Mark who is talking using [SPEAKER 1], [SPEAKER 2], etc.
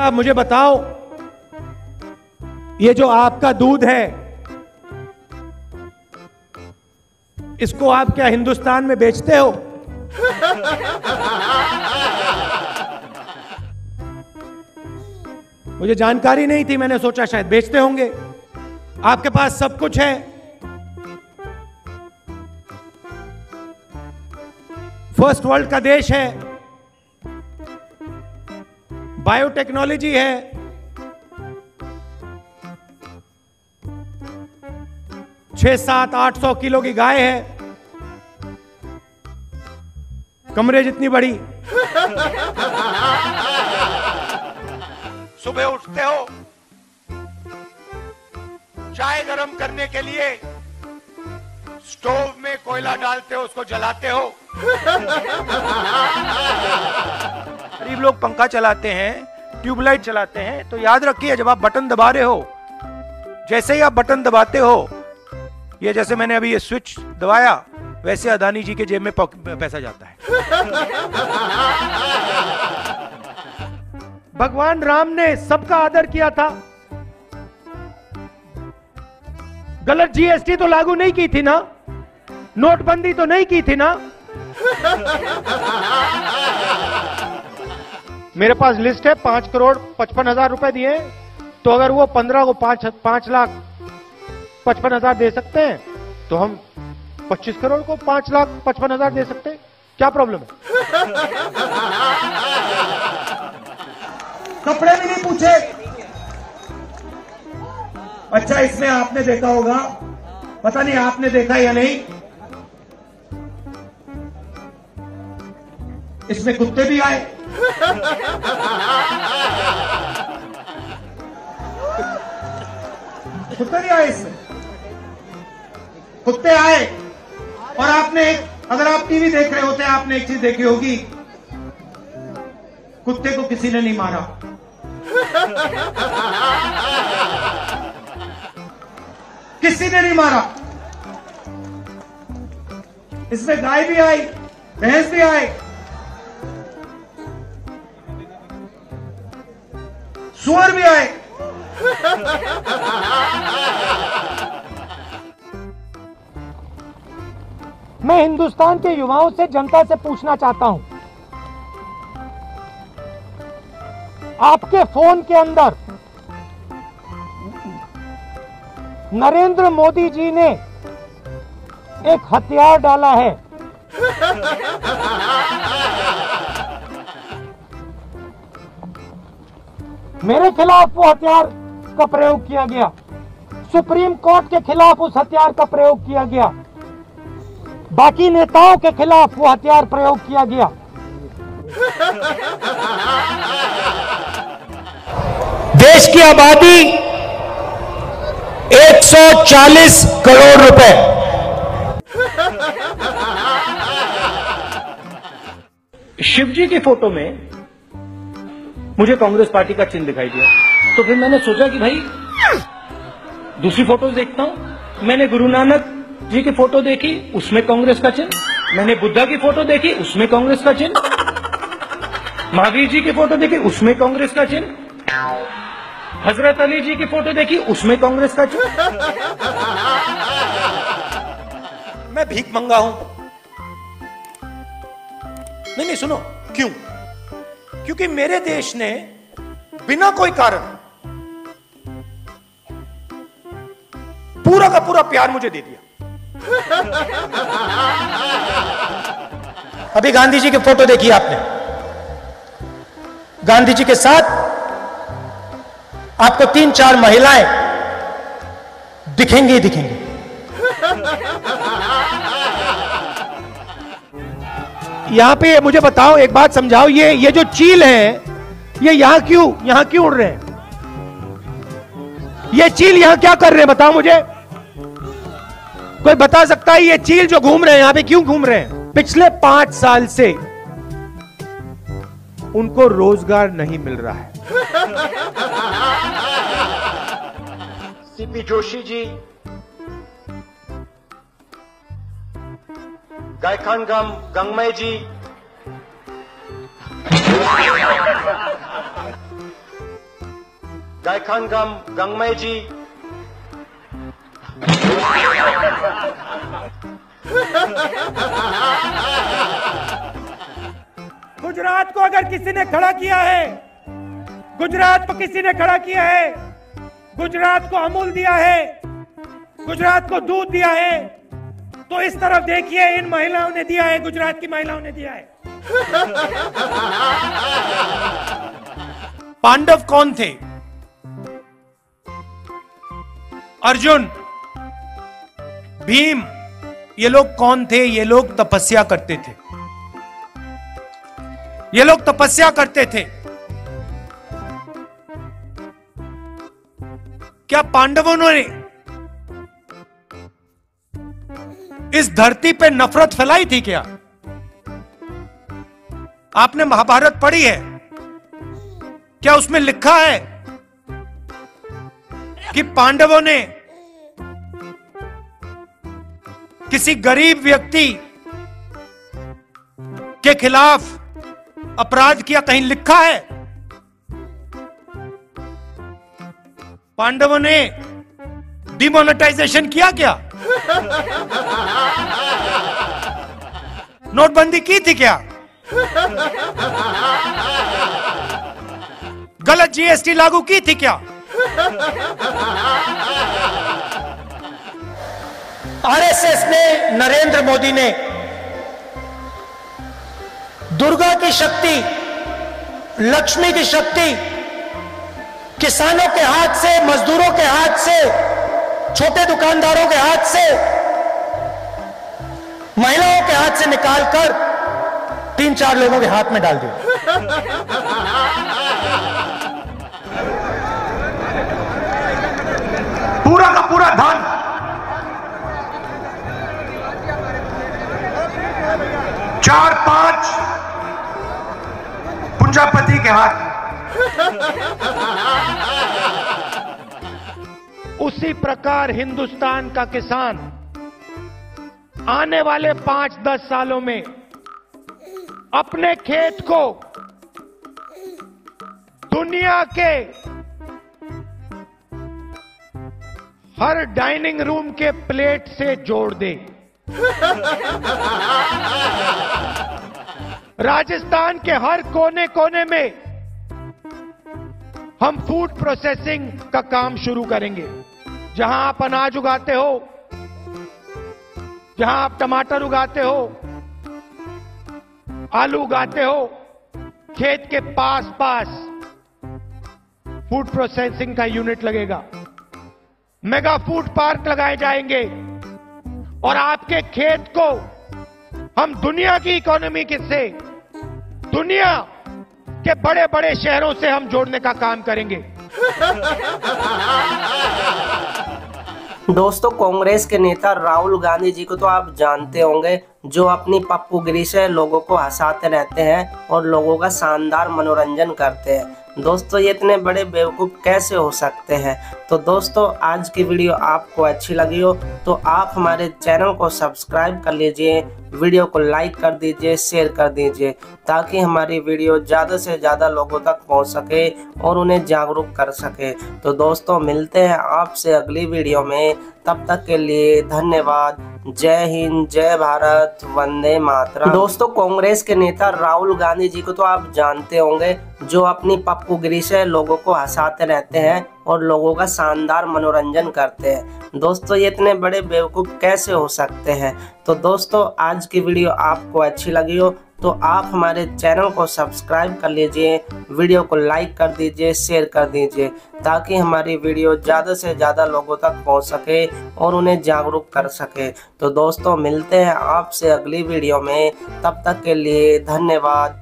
[SPEAKER 1] आप मुझे बताओ, ये जो आपका दूध है, इसको आप क्या हिंदुस्तान में बेचते हो? मुझे जानकारी नहीं थी, मैंने सोचा शायद बेचते होंगे। आपके पास सब कुछ है, फर्स्ट वर्ल्ड का देश है, बायोटेक्नोलॉजी है, छह सात 800 किलो की गाय है, कमरे जितनी बड़ी। सुबह उठते हो, चाय गरम करने के लिए स्टोव में कोयला डालते हो, उसको जलाते हो। गरीब लोग पंखा चलाते हैं, ट्यूबलाइट चलाते हैं, तो याद रखिए जब आप बटन दबा रहे हो, जैसे ही आप बटन दबाते हो, ये जैसे मैंने अभी ये स्विच दबाया, वैसे अदानी जी के जेब में पैसा जाता है। भगवान राम ने सबका आदर किया था, गलत जीएसटी तो लागू नहीं की थी ना, नोटबंदी तो नहीं की थी ना। मेरे पास लिस्ट है, 5,55,000 रुपए दिए, तो अगर वो 15 को 5,55,000 दे सकते हैं, तो हम 25 करोड़ को 5,55,000 दे सकते हैं। क्या प्रॉब्लम है? कपड़े भी नहीं पूछे। अच्छा, इसमें आपने देखा होगा, पता नहीं आपने देखा या नहीं, इसमें कुत्ते भी आए। कुत्ते नहीं आए इसमें, कुत्ते आए। और आपने, अगर आप टीवी देख रहे होते, आपने एक चीज देखी होगी, कुत्ते को किसी ने नहीं मारा। किसी ने नहीं मारा। इसमें गाय भी आई, भैंस भी आए, सुअर भी आए। मैं हिंदुस्तान के युवाओं से, जनता से पूछना चाहता हूं, आपके फोन के अंदर नरेंद्र मोदी जी ने एक हथियार डाला है। मेरे खिलाफ वो हथियार का प्रयोग किया गया, सुप्रीम कोर्ट के खिलाफ उस हथियार का प्रयोग किया गया, बाकी नेताओं के खिलाफ वो हथियार प्रयोग किया गया। देश की आबादी 140 करोड़ रुपए। शिवजी की फोटो में मुझे कांग्रेस पार्टी का चिन्ह दिखाई दिया, तो फिर मैंने सोचा कि भाई दूसरी फोटोज देखता हूं। मैंने गुरु नानक जी की फोटो देखी, उसमें कांग्रेस का चिन्ह। मैंने बुद्धा की फोटो देखी, उसमें कांग्रेस का चिन्ह। महावीर जी की फोटो देखी, उसमें कांग्रेस का चिन्ह। हजरत अली जी की फोटो देखी, उसमें कांग्रेस का चिन्ह। मैं भीख मंगा हूं। नहीं, सुनो, क्यों? क्योंकि मेरे देश ने बिना कोई कारण पूरा का पूरा प्यार मुझे दे दिया। अभी गांधी जी की फोटो देखी आपने, गांधी जी के साथ आपको 3-4 महिलाएं दिखेंगी ही दिखेंगी। यहां पे मुझे बताओ, एक बात समझाओ, ये जो चील है, ये यहां क्यों उड़ रहे हैं? ये चील यहां क्या कर रहे हैं, बताओ मुझे। कोई बता सकता है ये चील जो घूम रहे हैं यहां पे क्यों घूम रहे हैं? पिछले 5 साल से उनको रोजगार नहीं मिल रहा है। सीपी जोशी जी, गायखानगम गंगमय जी,
[SPEAKER 2] गायखानगम गंगमय जी,
[SPEAKER 3] गुजरात को अगर किसी ने खड़ा किया है, गुजरात को किसी ने खड़ा किया है, गुजरात को अमूल दिया है, गुजरात को दूध दिया है, तो इस तरफ देखिए, इन महिलाओं ने दिया है, गुजरात की महिलाओं ने दिया है। पांडव कौन थे? अर्जुन, भीम, ये लोग कौन थे? ये लोग तपस्या करते थे। ये लोग तपस्या करते थे। क्या पांडवों ने इस धरती पे नफरत फैलाई थी क्या? आपने महाभारत पढ़ी है? क्या उसमें लिखा है कि पांडवों ने किसी गरीब व्यक्ति के खिलाफ अपराध किया? कहीं लिखा है? पांडवों ने डिमोनेटाइजेशन किया क्या? नोटबंदी की थी क्या? गलत जीएसटी लागू की थी क्या?
[SPEAKER 1] आरएसएस ने, नरेंद्र मोदी ने दुर्गा की शक्ति, लक्ष्मी की शक्ति किसानों के हाथ से, मजदूरों के हाथ से, छोटे दुकानदारों के हाथ से, महिलाओं के हाथ से निकालकर 3-4 लोगों के हाथ में डाल दिया।
[SPEAKER 3] पूरा का पूरा धन चार पांच पूंजीपति के हाथ। उसी प्रकार हिंदुस्तान का किसान आने वाले 5-10 सालों में अपने खेत को दुनिया के हर डाइनिंग रूम के प्लेट से जोड़ दे। राजस्थान के हर कोने कोने में हम फूड प्रोसेसिंग का काम शुरू करेंगे। जहां आप अनाज उगाते हो, जहां आप टमाटर उगाते हो, आलू उगाते हो, खेत के पास पास फूड प्रोसेसिंग का यूनिट लगेगा। मेगा फूड पार्क लगाए जाएंगे और आपके खेत को हम दुनिया की इकोनॉमी से, दुनिया के बड़े बड़े शहरों से हम जोड़ने का काम करेंगे।
[SPEAKER 4] दोस्तों, कांग्रेस के नेता राहुल गांधी जी को तो आप जानते होंगे, जो अपनी पप्पूगिरी से लोगों को हंसाते रहते हैं और लोगों का शानदार मनोरंजन करते हैं। दोस्तों, ये इतने बड़े बेवकूफ़ कैसे हो सकते हैं? तो दोस्तों, आज की वीडियो आपको अच्छी लगी हो तो आप हमारे चैनल को सब्सक्राइब कर लीजिए, वीडियो को लाइक कर दीजिए, शेयर कर दीजिए, ताकि हमारी वीडियो ज़्यादा से ज़्यादा लोगों तक पहुंच सके और उन्हें जागरूक कर सके। तो दोस्तों, मिलते हैं आपसे अगली वीडियो में। तब तक के लिए धन्यवाद। जय हिंद, जय भारत, वंदे मातरम। दोस्तों, कांग्रेस के नेता राहुल गांधी जी को तो आप जानते होंगे, जो अपनी पप्पूगिरी से लोगों को हंसाते रहते हैं और लोगों का शानदार मनोरंजन करते हैं। दोस्तों, ये इतने बड़े बेवकूफ़ कैसे हो सकते हैं? तो दोस्तों, आज की वीडियो आपको अच्छी लगी हो तो आप हमारे चैनल को सब्सक्राइब कर लीजिए, वीडियो को लाइक कर दीजिए, शेयर कर दीजिए, ताकि हमारी वीडियो ज़्यादा से ज़्यादा लोगों तक पहुंच सके और उन्हें जागरूक कर सके। तो दोस्तों, मिलते हैं आपसे अगली वीडियो में। तब तक के लिए धन्यवाद।